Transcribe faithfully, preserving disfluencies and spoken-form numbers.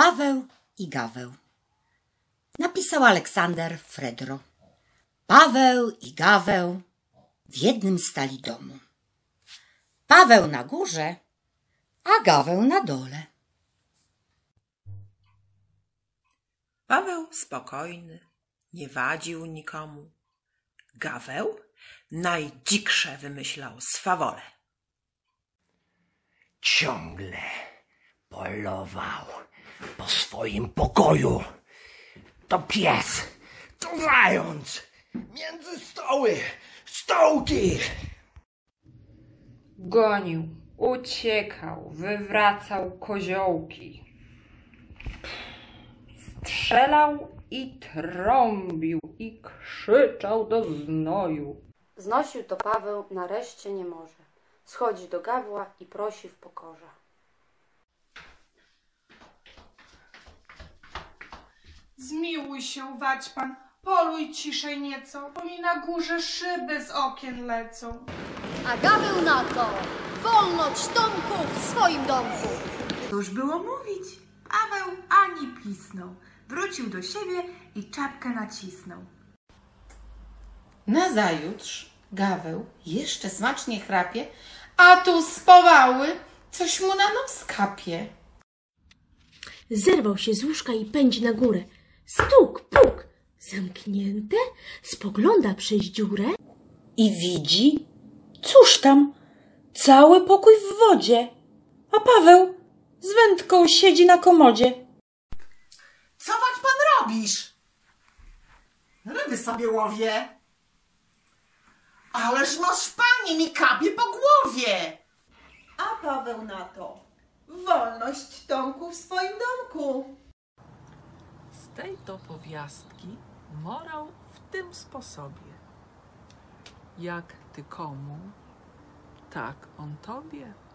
Paweł i Gaweł. Napisał Aleksander Fredro. Paweł i Gaweł w jednym stali domu. Paweł na górze, a Gaweł na dole. Paweł spokojny, nie wadził nikomu. Gaweł najdziksze wymyślał swawole. Ciągle polował po swoim pokoju. To pies, to zając, między stoły, stołki. Gonił, uciekał, wywracał koziołki. Strzelał i trąbił i krzyczał do znoju. Znosił to Paweł nareszcie nie może. Schodzi do Gawła i prosi w pokorze. Zmiłuj się, waćpan, poluj ciszej nieco, bo mi na górze szyby z okien lecą. A Gaweł na to, wolność Tomku w swoim domku. Cóż było mówić? Paweł ani pisnął. Wrócił do siebie i czapkę nacisnął. Nazajutrz Gaweł jeszcze smacznie chrapie, a tu spowały coś mu na nos kapie. Zerwał się z łóżka i pędzi na górę. Stuk, puk, zamknięte, spogląda przez dziurę i widzi, cóż tam, cały pokój w wodzie, a Paweł z wędką siedzi na komodzie. Co wać pan robisz? Ryby sobie łowię. Ależ noż pani mi kapie po głowie. A Paweł na to, wolność Tomku w swoim domku. Z tej to powiastki morał w tym sposobie. Jak ty komu, tak on tobie.